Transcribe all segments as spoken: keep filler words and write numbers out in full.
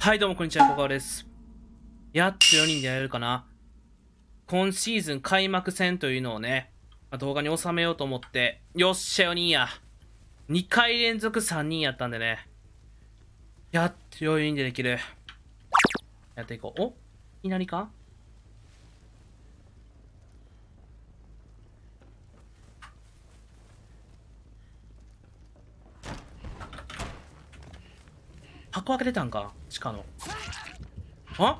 はい、どうもこんにちは、小川です。やっとよにんでやれるかな。今シーズン開幕戦というのをね、まあ、動画に収めようと思って、よっしゃよにんや。にかい連続さんにんやったんでね。やっとよにんでできる。やっていこう。おいきなりか箱開けてたんか地下の。あ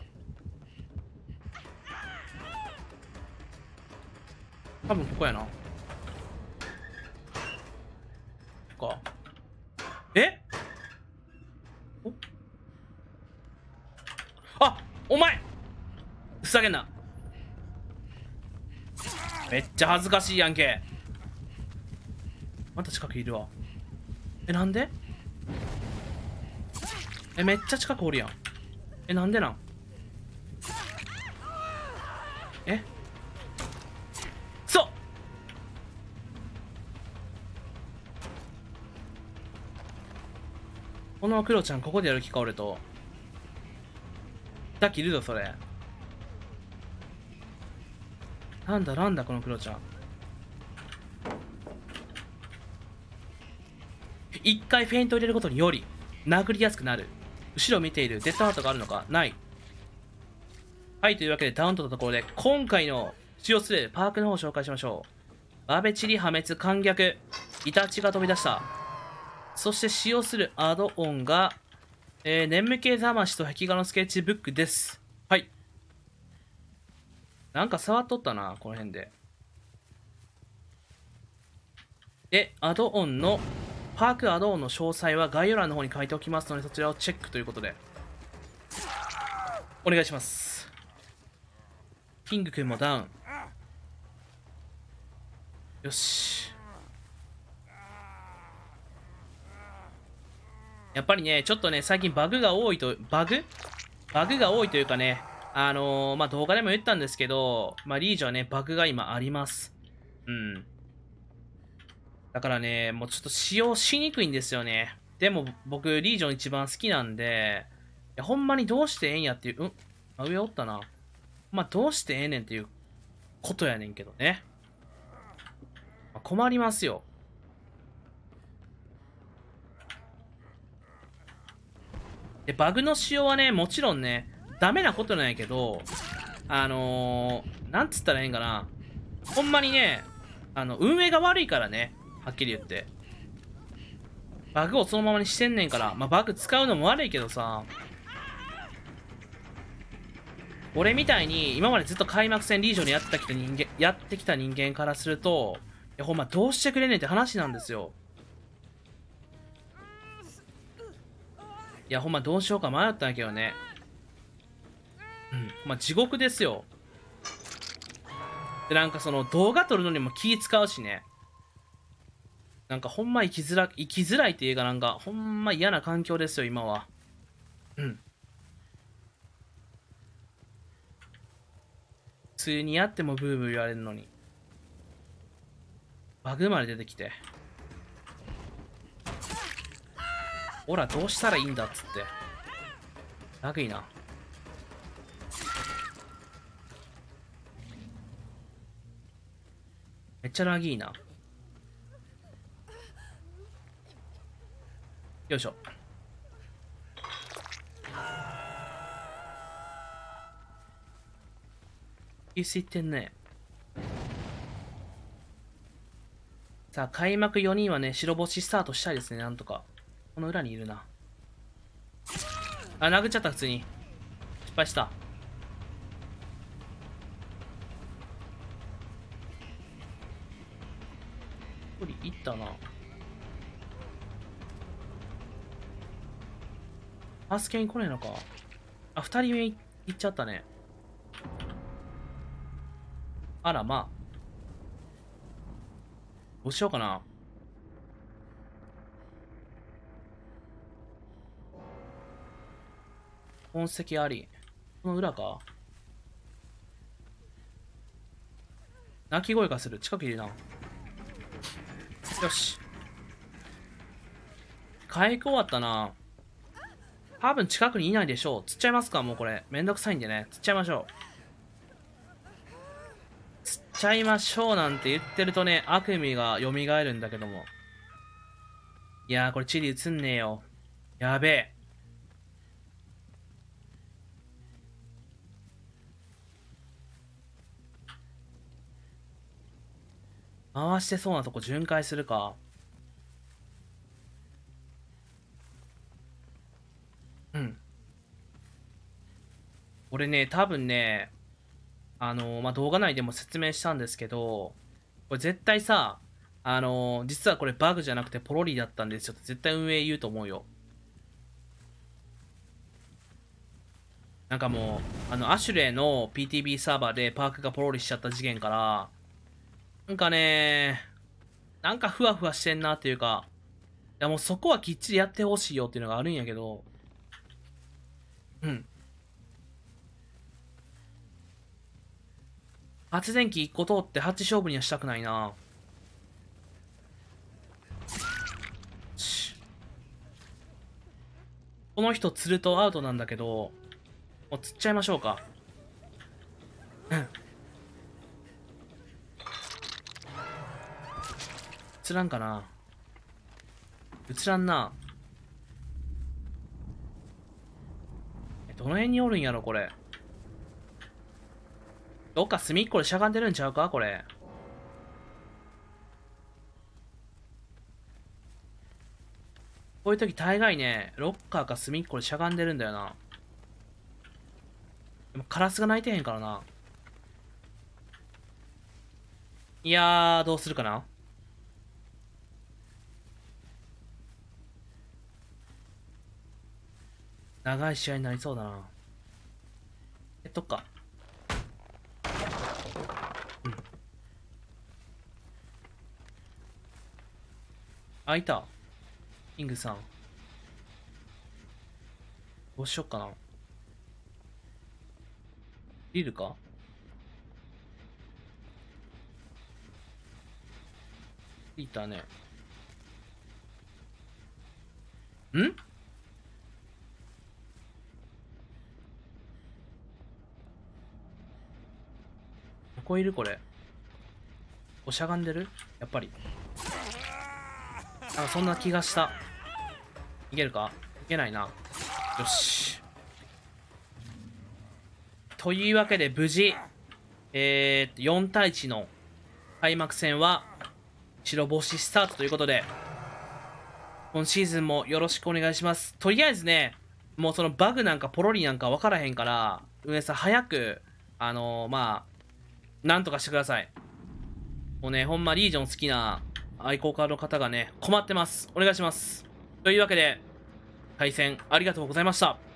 多分ここやな。ここか。えおあお前ふざけんな。めっちゃ恥ずかしいやんけ。また近くいるわ。え、なんでえ、めっちゃ近くおるやん。え、なんでなんえそうこのクロちゃんここでやる気か俺と。だっきいるぞそれ。なんだなんだこのクロちゃん。一回フェイントを入れることにより殴りやすくなる。後ろを見ているデッドハートがあるのかない。はい、というわけでダウンとのところで今回の使用するパークの方を紹介しましょう。バベチリ破滅反逆イタチが飛び出した。そして使用するアドオンが、えー、眠気覚ましと壁画のスケッチブックです。はい。なんか触っとったなこの辺で。でアドオンのパークアドオンの詳細は概要欄の方に書いておきますので、そちらをチェックということでお願いします。キングくんもダウン。よし。やっぱりねちょっとね最近バグが多いとバグバグが多いというかね、あのー、まあ動画でも言ったんですけど、まあリージョはねバグが今あります。うんだからねもうちょっと使用しにくいんですよね。でも僕リージョン一番好きなんで、いやほんまにどうしてええんやっていう、うんあ上おったな。まあどうしてええねんっていうことやねんけどね、まあ、困りますよ。でバグの使用はねもちろんねダメなことなんやけど、あのー、なんつったらええんかな、ほんまにねあの運営が悪いからね、はっきり言ってバグをそのままにしてんねんから。まあバグ使うのも悪いけどさ、俺みたいに今までずっと開幕戦リージョンでやってきた人間やってきた人間からすると、いやほんまどうしてくれねんって話なんですよ。いやほんまどうしようか迷ったんやけどね。うんまあ地獄ですよ。でなんかその動画撮るのにも気使うしね、なんかほんま生きづら生きづらいっていうか、なんかほんま嫌な環境ですよ今は。うん普通にやってもブーブー言われるのにバグまで出てきて、ほらどうしたらいいんだっつって。ラグいな。めっちゃラギーな。よいしょ。いすいってんね。さあ開幕よにんはね白星スタートしたいですね。なんとかこの裏にいるな。あ殴っちゃった。普通に失敗した。一人いったな。助けに来ねえのか。あ二人目いっちゃったね。あらまあどうしようかな。痕跡あり。この裏か。鳴き声がする。近くにいるな。よし回復終わったな。 多分近くにいないでしょう。釣っちゃいますか、もうこれ。めんどくさいんでね。釣っちゃいましょう。釣っちゃいましょうなんて言ってるとね、悪夢が蘇るんだけども。いやー、これチリ映んねえよ。やべえ。回してそうなとこ巡回するか。うん。俺ね、多分ね、あのー、まあ、動画内でも説明したんですけど、これ絶対さ、あのー、実はこれバグじゃなくてポロリだったんですよって絶対運営言うと思うよ。なんかもう、あの、アシュレイの ピーティービー サーバーでパークがポロリしちゃった事件から、なんかね、なんかふわふわしてんなっていうか、いやもうそこはきっちりやってほしいよっていうのがあるんやけど、うん。発電機いっこ通ってハッチ勝負にはしたくないな。この人釣るとアウトなんだけど、もう釣っちゃいましょうか。うん。釣らんかな。映らんな。え、どの辺におるんやろ、これ。どっか隅っこでしゃがんでるんちゃうか、これ。こういう時大概ね、ロッカーか隅っこでしゃがんでるんだよな。でもカラスが鳴いてへんからな。いやー、どうするかな。長い試合になりそうだな。えっとか。うん。あ、いた。キングさん。どうしよっかな。リルかいたね。んどこいるこれ。おしゃがんでるやっぱり。なんかそんな気がした。いけるかいけないな。よし。というわけで無事、えー、っと、よん対いちの開幕戦は白星スタートということで、今シーズンもよろしくお願いします。とりあえずね、もうそのバグなんかポロリなんか分からへんから、運営さん早く、あのー、まあ、なんとかしてください。もうね、ほんまリージョン好きな愛好家の方がね、困ってます。お願いします。というわけで、対戦ありがとうございました。